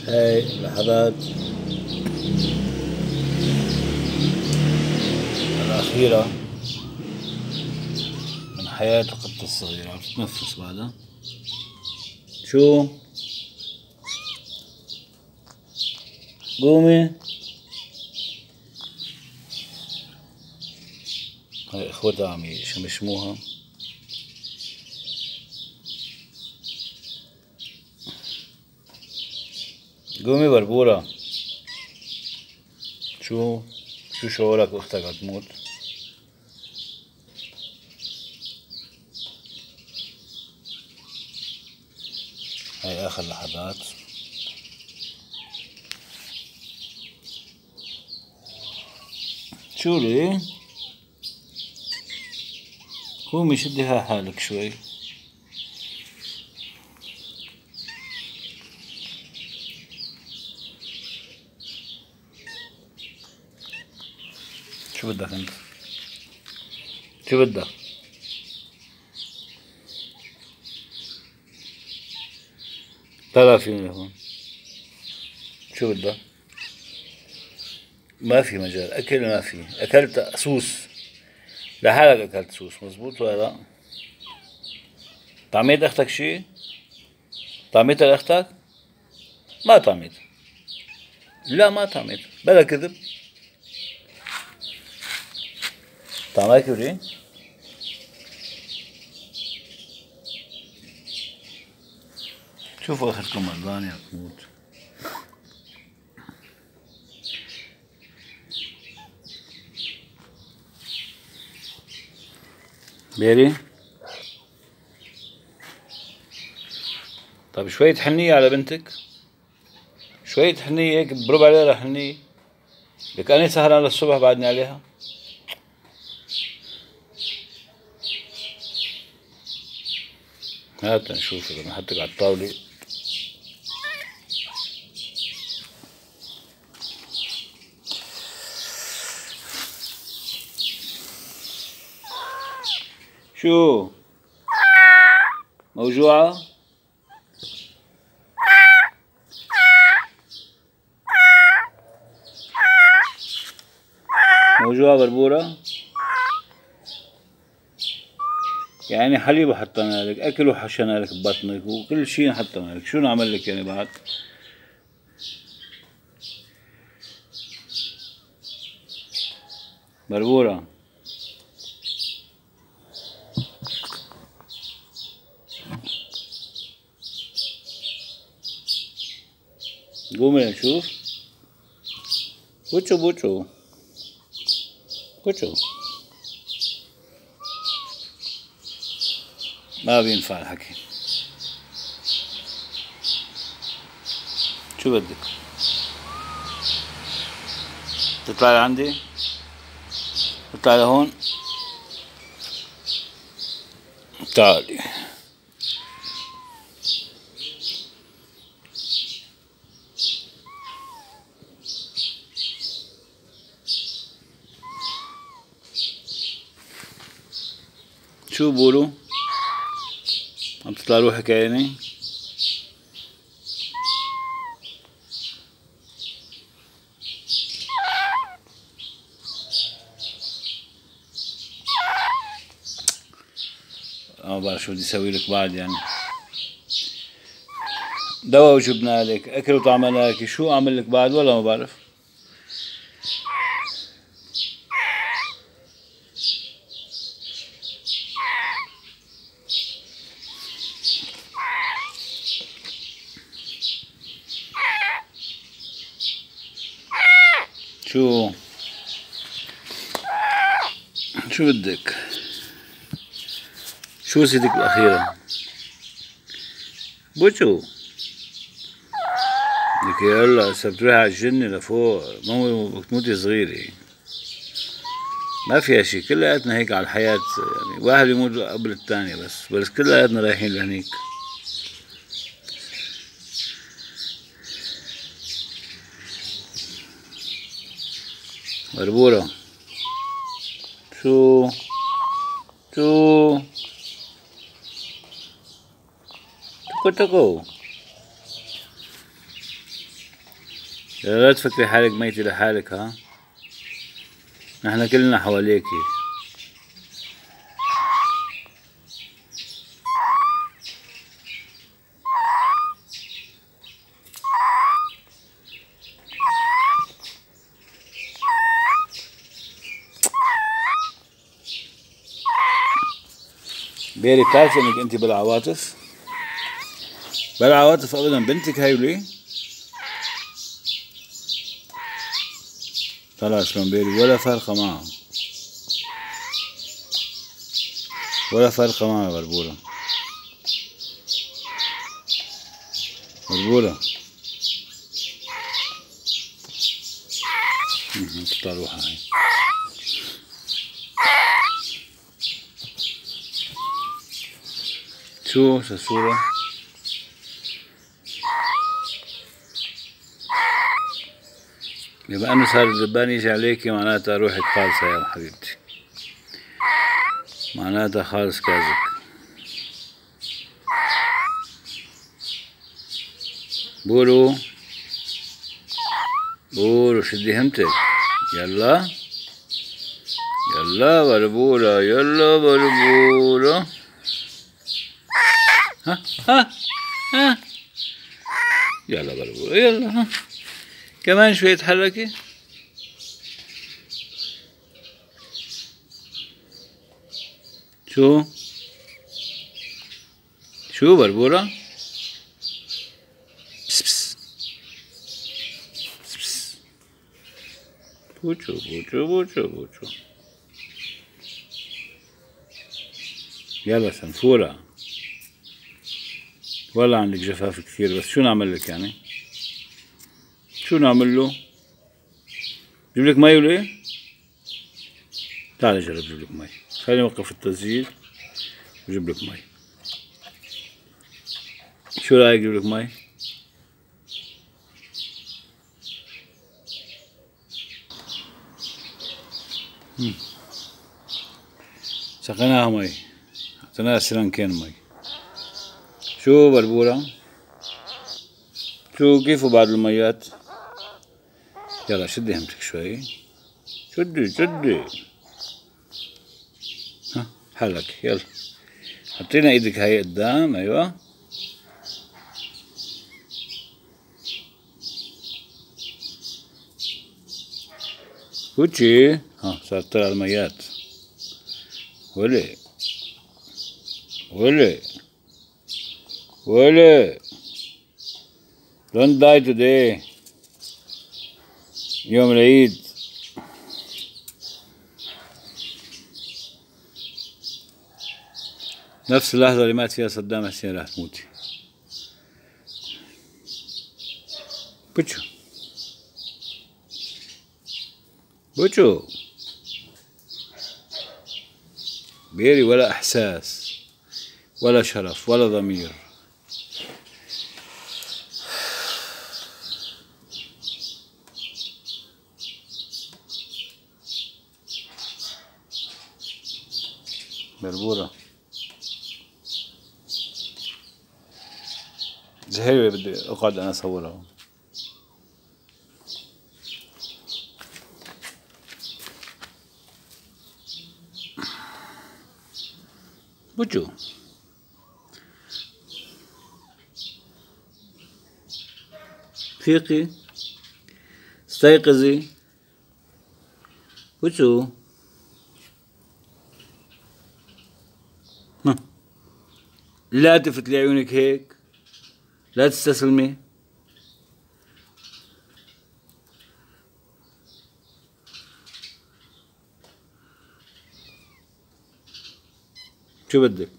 هاي اللحظات الأخيرة من حياة القطة الصغيرة. عم تتنفس بعدها. شو؟ قومي. هاي اخوتها عم يشمشموها. قومي بربورة. شو شعورك واختك عتموت؟ هاي اخر لحظات. شو لي؟ قومي شدي حالك شوي. شو بدك انت؟ شو بدك؟ طلع فيني هون. شو بدك؟ ما في مجال اكل، ما في. اكلت سوس لحالك، اكلت سوس مزبوط ولا لا؟ طعميت اختك شي؟ طعميتها لاختك؟ ما طعميت. لا ما طعميت بلا كذب. طعمك ولي؟ شوفوا اخركم مرضان يا تموت. بيري. طيب شوية حنية على بنتك، شوية حنية هيك بربع ليرة حنية. لك أنا سهران للصبح بعدني عليها. هات نشوف إذا بنحطك على الطاولة. شو موجوعة؟ موجوعة بربورة؟ يعني حليب حطينا لك، أكل وحشينا لك ببطنك، وكل شيء حطينا لك. شو نعمل لك يعني بعد؟ بربورة قومي نشوف. بوتشو بوتشو بوتشو. ما بينفع الحكي. شو بدك؟ تطلع لعندي؟ تطلع لهون؟ تعالي. شو بقولوا؟ عم تطلع روحك عيني؟ ما بعرف شو بدي اسوي لك بعد يعني. دواء وجبنا لك، اكل وطعمنا لك، شو اعمل لك بعد ولا ما بعرف. شو شو بدك؟ شو سيدك الأخيرة؟ بوشو لك يلا هسه بتروحي على الجنة لفوق، مو بتموتي صغيرة. ما فيها شي، كلياتنا هيك على الحياة يعني، واحد يموت قبل الثاني، بس كلياتنا رايحين لهنيك. بربورة شو شو تكو تكو. لا تفكري حالك ميتة لحالك، ها، نحن كلنا حواليكي. بيري بتعرفي انك انت بالعواطف؟ بالعواطف ابدا. بنتك هاي وليه؟ طلع شلون بيري ولا فارقة معه، ولا فارقة معه. بربورة بربورة تطلع روحها هاي. شو الصورة؟ بما انه صار الدبان يجي عليكي معناتها روحك خالصة يا حبيبتي، معناتها خالص كازك. بولو بولو شدي همتك، يلا يلا بربورة، يلا بربورة. ها ها ها، يلا بربورة يلا. ها كمان شوية تحركي. شو شو بربورة؟ بس بس بس بس. بوچو بوچو بوچو بوچو. يلا سنفورة، والله عندك جفاف كثير، بس شو نعمل لك يعني؟ شو نعمل له؟ جيب لك مي ولا ايه؟ تعالي جرب جيب لك مي، خليني اوقف التسجيل وجيب لك مي. شو رايك جيب لك مي؟ سقيناها مي، اعطيناها سرنكين مي. شو بربورة؟ شو كيفو بعد الميات؟ يلا شدي همتك شوي، شدي شدي. ها حلك يلا. حطينا ايدك هاي قدام، ايوه. فوتشي. ها صار طلع الميات. ولي ولي ولي. Don't die today. يوم العيد. نفس اللحظة اللي مات فيها صدام حسين راح تموتي. بوچو بوچو. بيري ولا إحساس ولا شرف ولا ضمير. بربورة زهيرة، بدي أقعد أنا أصورها. بوچو فيقي، استيقظي. بوچو لا تفتلي عيونك هيك، لا تستسلمي. شو بدك؟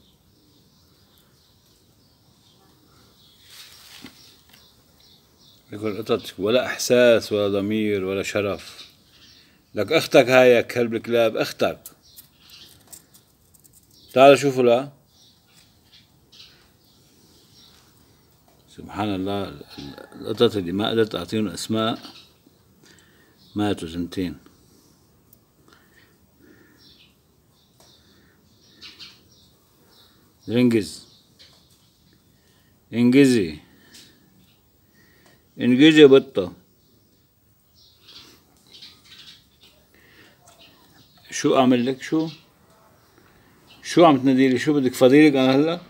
يقول قطتك ولا إحساس ولا ضمير ولا شرف. لك أختك هاي يا كلب الكلاب، أختك. تعال شوفوا. لا سبحان الله، القطط اللي ما قدرت أعطيهم أسماء ماتوا سنتين. انجز انجزي انجزي بطة. شو اعمل لك؟ شو عم تناديلي؟ شو بدك فضيلك انا هلا؟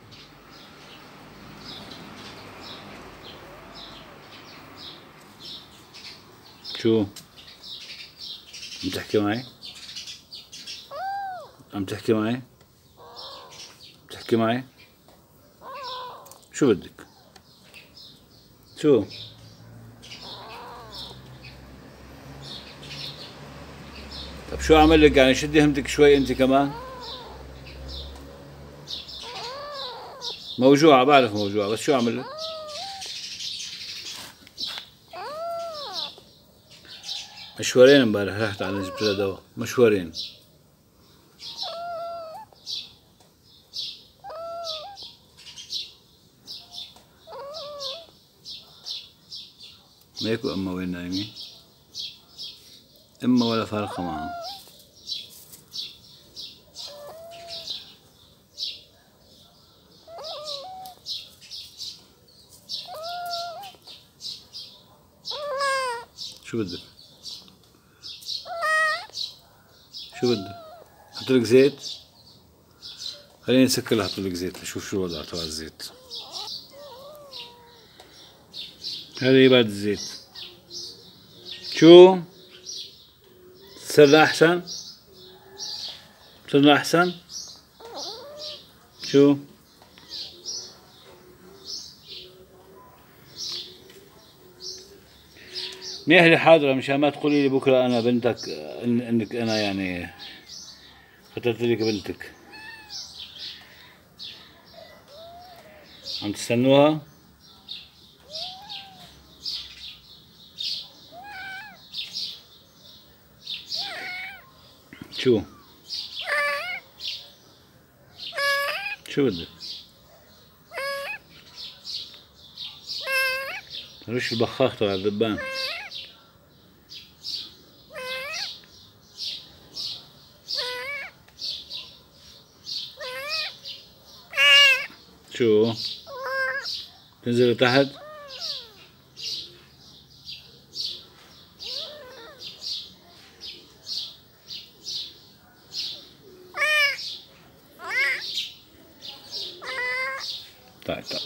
شو عم تحكي معي؟ عم تحكي معي؟ بتحكي معي؟ شو بدك؟ شو؟ طب شو اعمل لك يعني؟ شدي همتك شوي انت كمان. موجوعة، بعرف موجوعة، بس شو اعمل لك؟ مشوارين امبارح رحت على جبت لها دواء، مشوارين. ميكو اما وين نايمين؟ اما ولا فارقة معهم. شو بدك؟ شو بدك؟ احطلك زيت؟ خليني نسكر احطلك زيت نشوف شو الوضع تبع الزيت. هذه بعد الزيت. شو؟ صرنا احسن؟ صرنا احسن؟ شو؟ منيح لي حاضرة مشان ما تقولي لي بكرة أنا بنتك، إنك أنا يعني قتلت لك بنتك. عم تستنوها؟ شو؟ شو بدك؟ رش البخاخ تبع الذبان. شو؟ تنزل تحت؟ تعال تعال.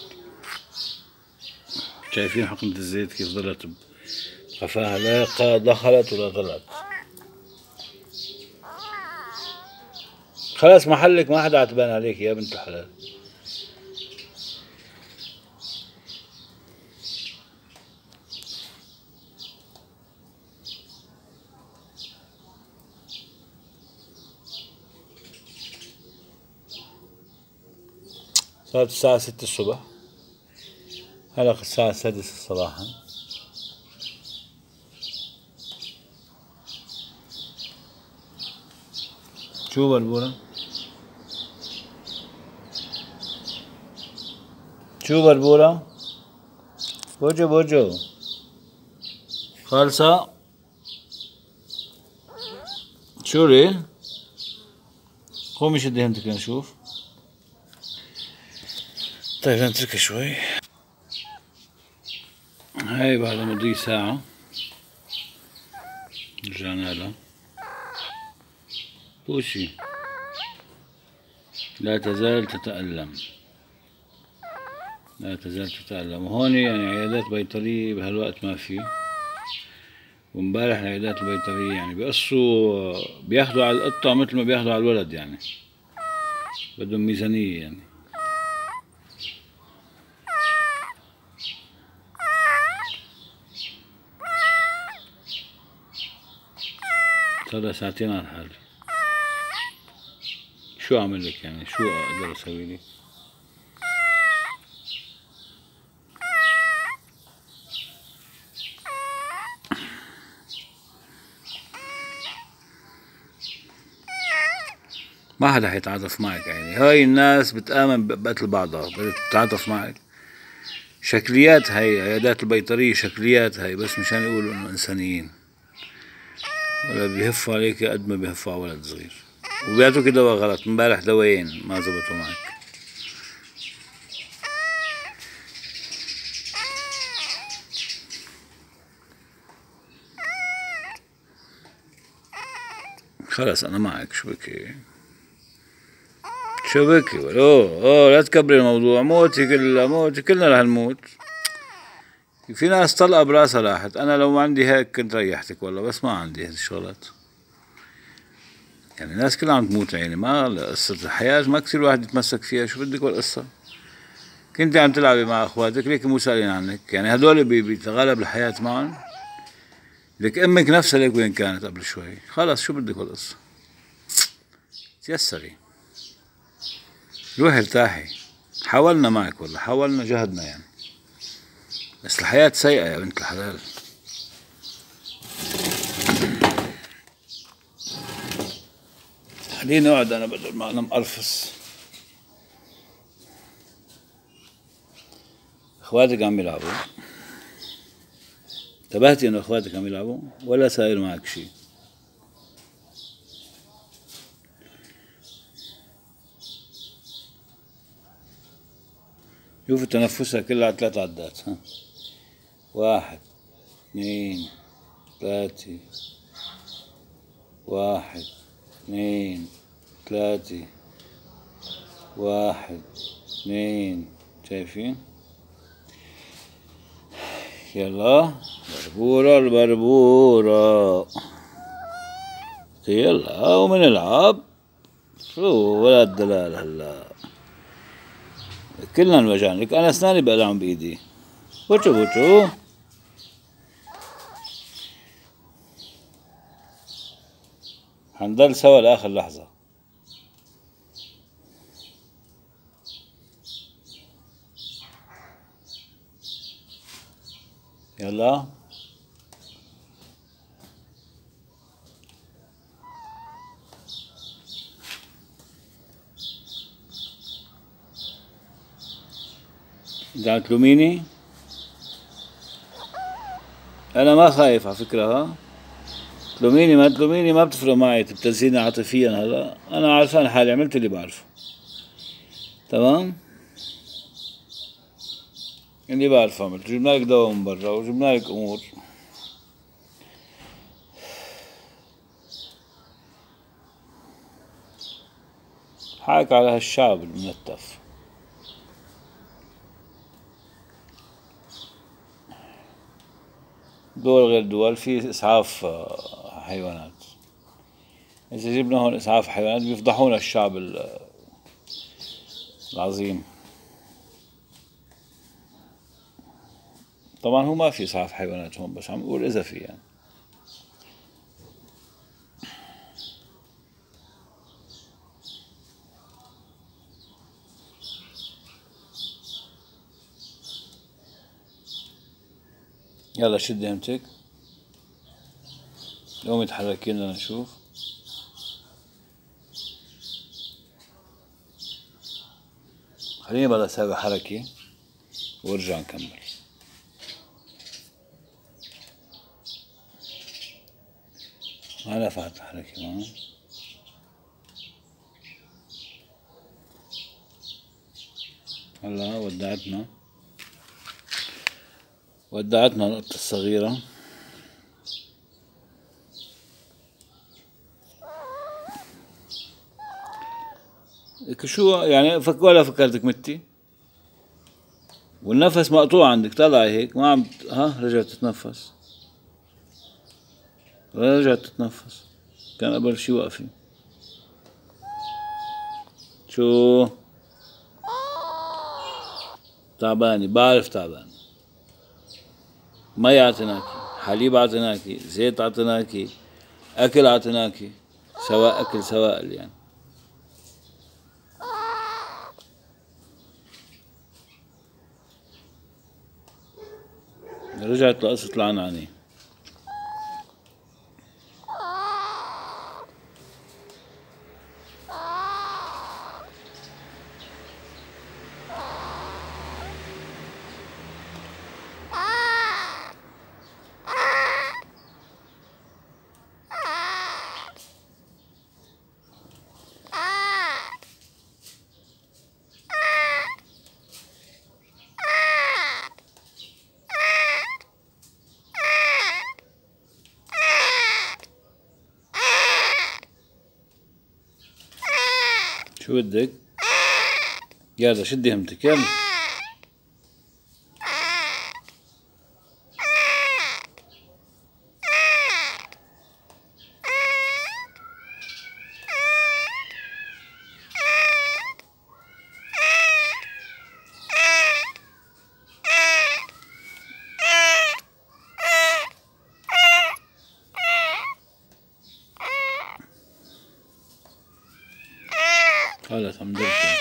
شايفين حقنة الزيت كيف ضلت بقفاها، لا دخلت ولا طلعت. خلاص محلك ما حدا عتبان عليك يا بنت الحلال. صارت الساعة 6 الصبح، هلا الساعة 6 صباحا. شو بربورة؟ شو بربورة؟ بوجو بوجو خالصة. شو لي؟ قومي شدي هنتك نشوف. طيب نتركها شوي. هاي بعد مضي ساعة رجعنا لها. بوشي لا تزال تتألم، لا تزال تتألم. وهون يعني عيادات بيطرية بهالوقت ما في، ومبارح العيادات البيطرية يعني بيقصوا بياخدوا على القطة مثل ما بياخدوا على الولد، يعني بدهم ميزانية يعني. صار ساعتين على الحال. شو أعمل لك يعني؟ شو أقدر أسوي لك؟ ما حدا حيتعاطف معك يعني. هاي الناس بتآمن بقتل بعضها، بتتعاطف معك. شكليات هاي عيادات البيطرية، شكليات هاي بس مشان يقولوا إنه إنسانيين، ولا بيهفوا عليك قد ما بيهفوا على ولد صغير. وبيعطوك دواء غلط. امبارح دوايين ما زبطوا معك. خلاص أنا معك. شو بكي شو بكي؟ أوه لا تكبري الموضوع. موتي كلها، موتي كلنا رح نموت. في ناس طلقة براسها راحت. أنا لو ما عندي هيك كنت ريحتك والله، بس ما عندي هذه الشغلات. يعني الناس كلها عم تموت يعني، ما قصة الحياة ما كثير الواحد يتمسك فيها. شو بدك والقصة؟ كنت عم تلعبي مع اخواتك ليك مو سائلين عنك، يعني هدول بيتغلب الحياة معهم. لك امك نفسها ليك وين كانت قبل شوي. خلص شو بدك والقصة؟ تيسري روحي ارتاحي. حاولنا معك والله، حاولنا جهدنا يعني، بس الحياة سيئة يا بنت الحلال. خليني اقعد انا بدل ما انا مقرفص. اخواتك عم يلعبوا؟ انتبهتي انه اخواتك عم يلعبوا ولا صاير معك شي؟ شوفوا تنفسها كلها على 3 عدات. ها 1 2 3 1 2 3 1 2. شايفين؟ يلا بربورة البربورة. يلا ومنلعب. شو ولا الدلال هلا كلنا انوجعنا. لك انا اسناني بقلعهم بايدي. بوتو بوتو. حنضل سوا لاخر لحظة. يلا انت عم تلوميني؟ انا ما خايف على فكرة. ها تلوميني ما تلوميني ما بتفرق معي. بتنسيني عاطفيا. هلا انا عارفان حالي، عملت اللي بعرفه. تمام اللي بعرفه عملت. جبنا لك دواء من برا وجبنا لك امور. حاك على هالشعب المنتف. دول غير دول في اسعاف حيوانات. اذا جبنا هون اسعاف حيوانات بيفضحونا الشعب العظيم. طبعا هو ما في اسعاف حيوانات هون، بس عم بقول اذا في يعني. يلا شدي همتك. قومي تحركي لنا نشوف. خليني بلا اسوي حركة وارجع نكمل. ما نفعت الحركة معه. هلا ودعتنا القطة الصغيرة. شو يعني ولا فكرتك متي والنفس مقطوع عندك. طلعي هيك ما عم ها رجعت تتنفس. رجعت تتنفس. كان قبل شي وقفي. شو تعبانة؟ بعرف تعبانة. مي عطيناكي، حليب عطيناكي، زيت عطيناكي، أكل عطيناكي، سواء أكل سوائل يعني. رجعت لقصة العنعنة. شو بدك؟ يلا شدي همتك يلا. خلاص عم درجة.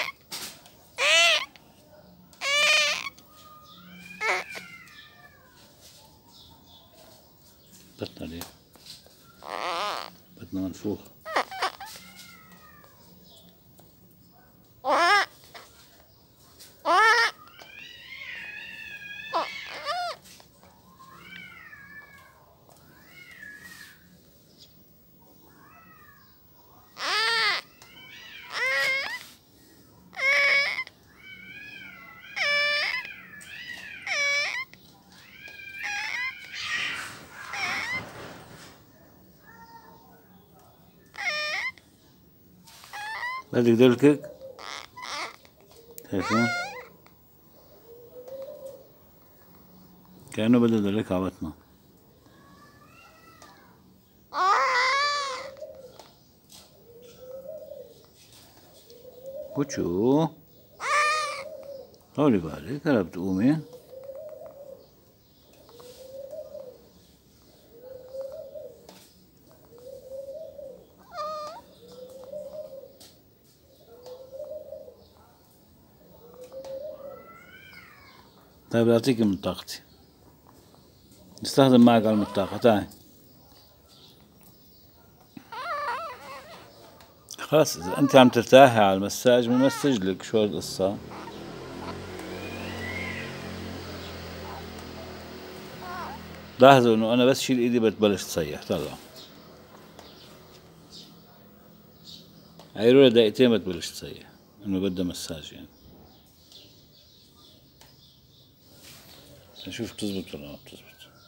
بطنها ليه؟ بطنها منفوخ. بدك دلكك؟ شايفين؟ كأنه بده يدلك على بطنه. بوتشو طولي بالك هلا بتقومي. طيب أعطيك من طاقتي، استخدم معك على الطاقة. تعي خلاص، إذا أنت عم ترتاحي على المساج بنمسج لك. شو القصة؟ لاحظوا إنه أنا بس شيل إيدي بتبلش تصيح. طلع عيرولها دقيقتين بتبلش تصيح، إنه بدها مساج يعني. نشوف بتزبط ولا ما بتزبط.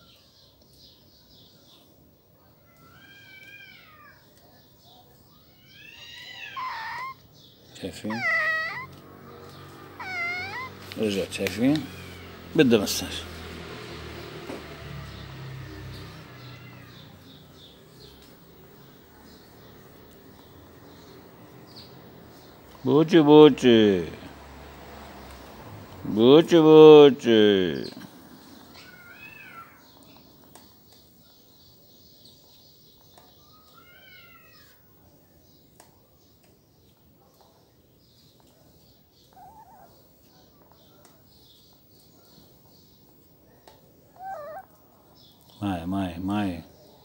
شايفين؟ رجعت. شايفين؟ بدها مساج. بوتشي بوتشي بوتشي بوتشي. معي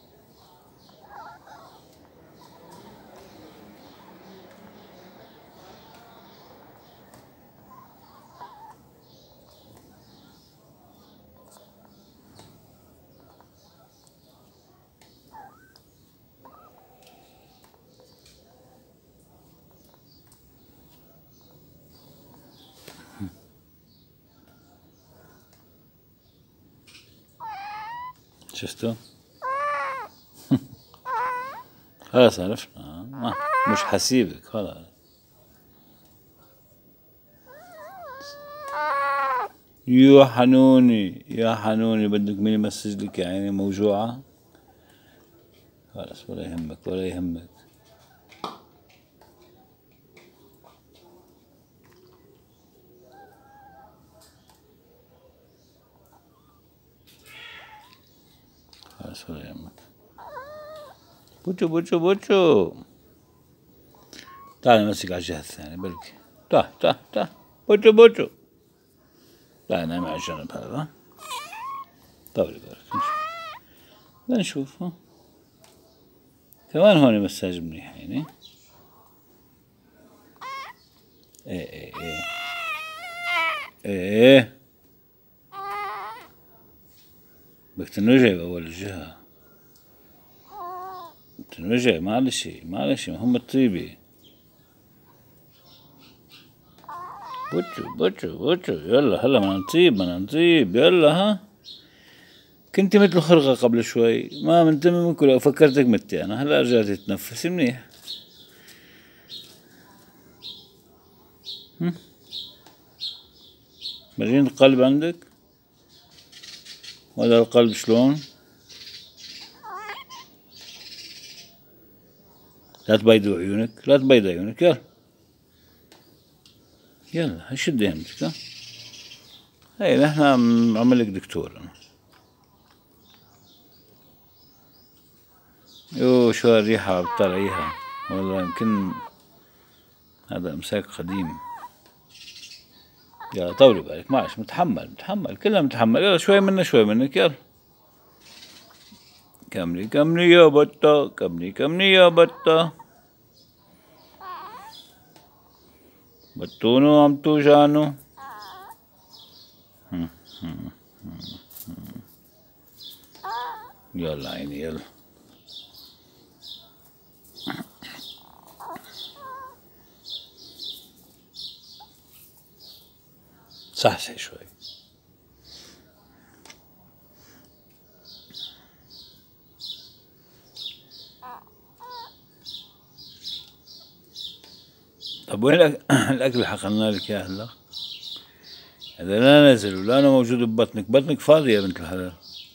شفتوا؟ خلاص عرفنا. مش حسيبك خلاص. يا حنوني يا حنوني، بدك مين يمسج لك يا عيني موجوعة؟ خلاص ولا يهمك ولا يهمك. خلاص ولا يهمك. بوتشو بوتشو بوتشو، تعال نمسك على الجهة الثانية بلكي. تعال بوتشو بوتشو، تعال نام على الجنب هذا. طولي بالك نشوف. كمان هون مساج منيح يعني. ايه بدك تنوجع بأول الجهة. تنوجع معلش مهم الطيبة. بوتشو يلا هلا بدنا نطيب يلا. ها كنت مثل خرقة قبل شوي، ما منتمي منكم لو فكرتك متي. أنا هلا رجعت تتنفسي منيح. مرين القلب عندك ولا القلب شلون؟ لا تبيضوا عيونك، لا تبيض عيونك، يلا يلا شد يمك. ها هاي نحن عملك دكتور أنا. يو شو الريحة بتطلعيها، والله يمكن هذا إمساك قديم. يلا طولي بالك، معلش، متحمل كلها متحمل. يلا شوي منك شوي منك، يلا كملي كملي يا بطة، كملي كملي يا بطة. بطونو عم توجعانو. يلا عيني يلا. صحصحي شوي. طب وين الأكل اللي حقنا لك إياه هلا؟ هذا لا نزل ولا أنا موجود ببطنك، بطنك فاضي يا بنت الحلال.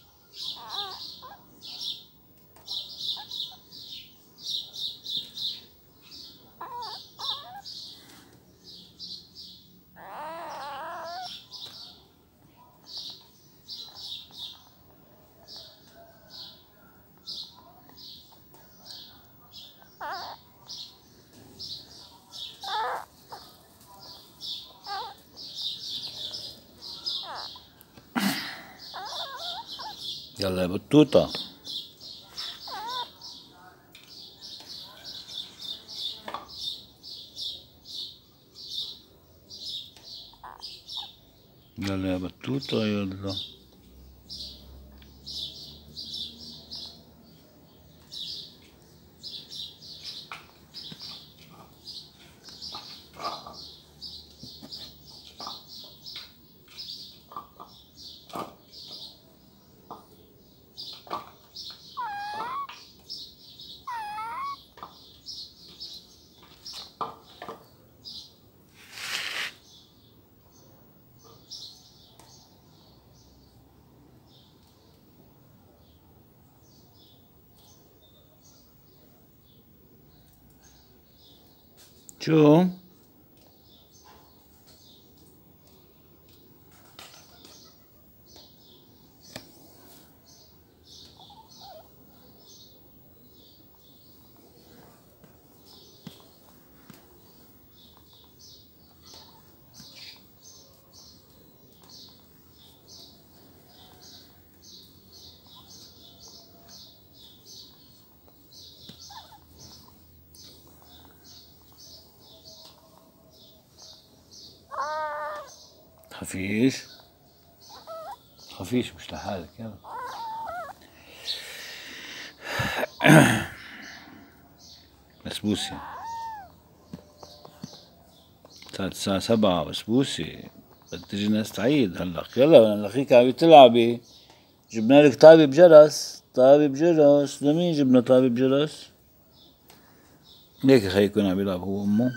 يلا يا بطوطة. يلا يا بطوطة يلا. شو؟ خفيش خفيش، مش لحالك، يلا. بسبوسة صارت الساعة 7. بسبوسة بدها تجي ناس تعيد هلق. يلا نلاقيك عم تلعبي. جبنا لك طابة بجرس، طابة بجرس. لمين جبنا طابة بجرس؟ ليك خي يكون عم يلعب هو وأمه.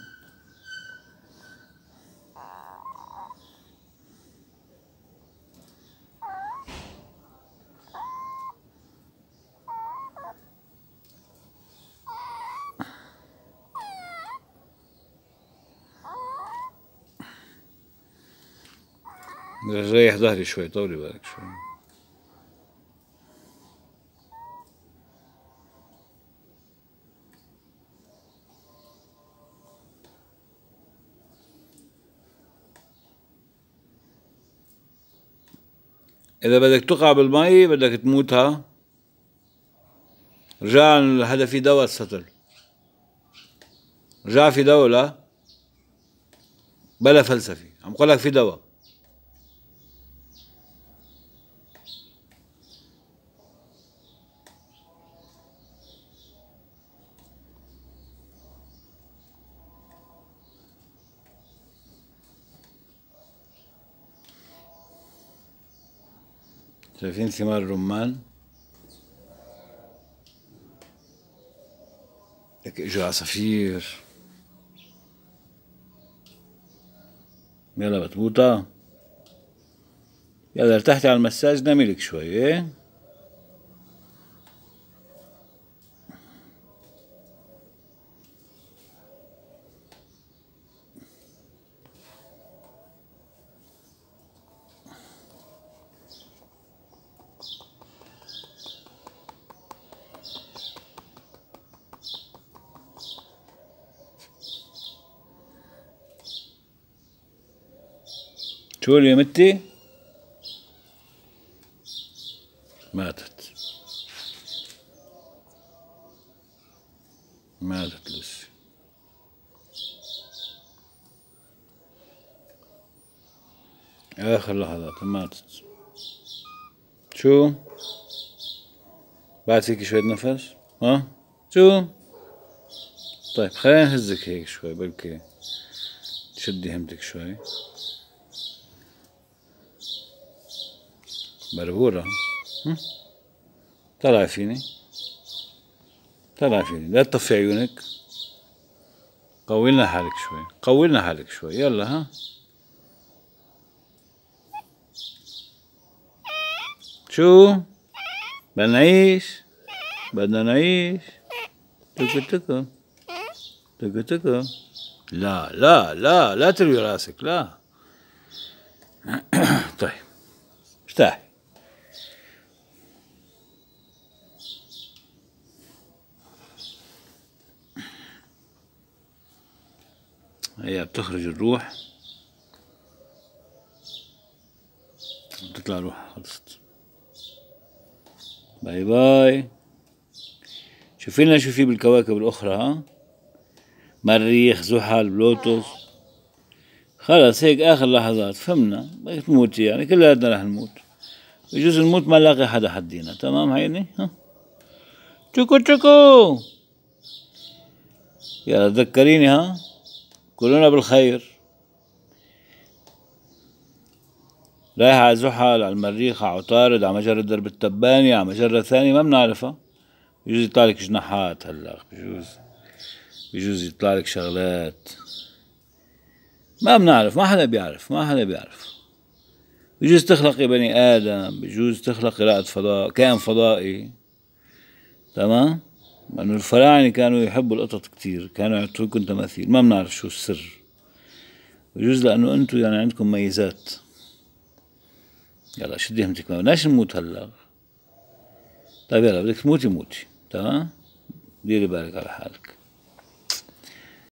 ريح ظهري شوي، طولي بالك شوي. إذا بدك تقع بالمي بدك تموتها. رجع هذا في دواء السطل، رجع في دواء. لا بلا فلسفي، عم قولك في دواء. شايفين ثمار الرمان؟ لك اجوا عصافير. يلا بطبوطة، يلا ارتحتي على المساج، نامي لك شوي. ايه شو اللي متي؟ ماتت، ماتت لسه. آخر لحظات ماتت. شو؟ بعد فيك شوية نفس؟ ها؟ شو؟ طيب خلينا نهزك هيك شوي، بلكي تشدي همتك شوي. بربورة. طلعي فيني، طلعي فيني، لا تطفي عيونك. قوي حالك شوي، قوي حالك شوي، يلا ها. شو؟ بدنا نعيش، بدنا نعيش. تكو تكو تكو تكو. لا لا لا لا تروي راسك، لا. طيب ارتاحي. هي بتخرج الروح، بتطلع روح، خلصت. باي باي. شوفي لنا شو في بالكواكب الأخرى، ها؟ مريخ، زحل، بلوتوس. خلص هيك آخر لحظات، فهمنا بدك تموتي يعني، كلياتنا رح نموت. بجوز نموت ما نلاقي حدا حدينا، تمام هيني؟ ها؟ تشوكو تشوكو. يلا تذكريني، ها؟ كلنا بالخير. رايح على زحل، على المريخ، على عطارد، على مجرة درب التباني، على مجرة ثانية ما بنعرفها. بجوز يطلعلك جناحات هلا، بجوز يطلعلك شغلات ما بنعرف، ما حدا بيعرف، ما حدا بيعرف. بجوز تخلقي بني آدم، بجوز تخلقي رائد فضاء، كائن فضائي. تمام. لأنه الفراعنة كانوا يحبوا القطط كتير، كانوا يعطوكم تماثيل، ما بنعرف شو السر. بجوز لأنه أنتوا يعني عندكم ميزات. يلا شدي همتك، ما بدناش نموت هلا. طيب يلا بدك تموتي موتي، تمام. ديري بالك على حالك.